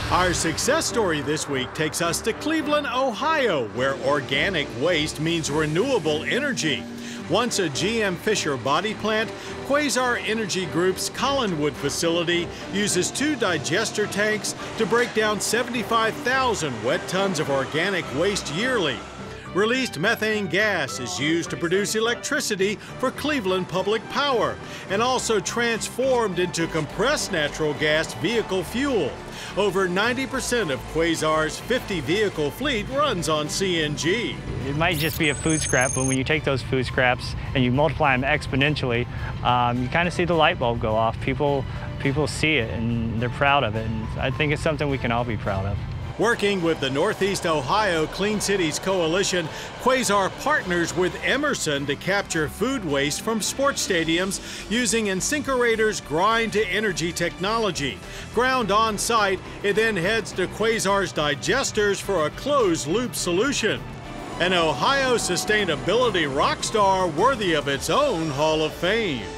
Our success story this week takes us to Cleveland, Ohio, where organic waste means renewable energy. Once a GM Fisher body plant, Quasar Energy Group's Collinwood facility uses 2 digester tanks to break down 75,000 wet tons of organic waste yearly. Released methane gas is used to produce electricity for Cleveland Public Power and also transformed into compressed natural gas vehicle fuel. Over 90% of Quasar's 50-vehicle fleet runs on CNG. It might just be a food scrap, but when you take those food scraps and you multiply them exponentially, you kind of see the light bulb go off. People see it and they're proud of it, and I think it's something we can all be proud of. Working with the Northeast Ohio Clean Cities Coalition, Quasar partners with Emerson to capture food waste from sports stadiums using InSinkErator's grind-to-energy technology. Ground on site, it then heads to Quasar's digesters for a closed-loop solution. An Ohio sustainability rock star worthy of its own Hall of Fame.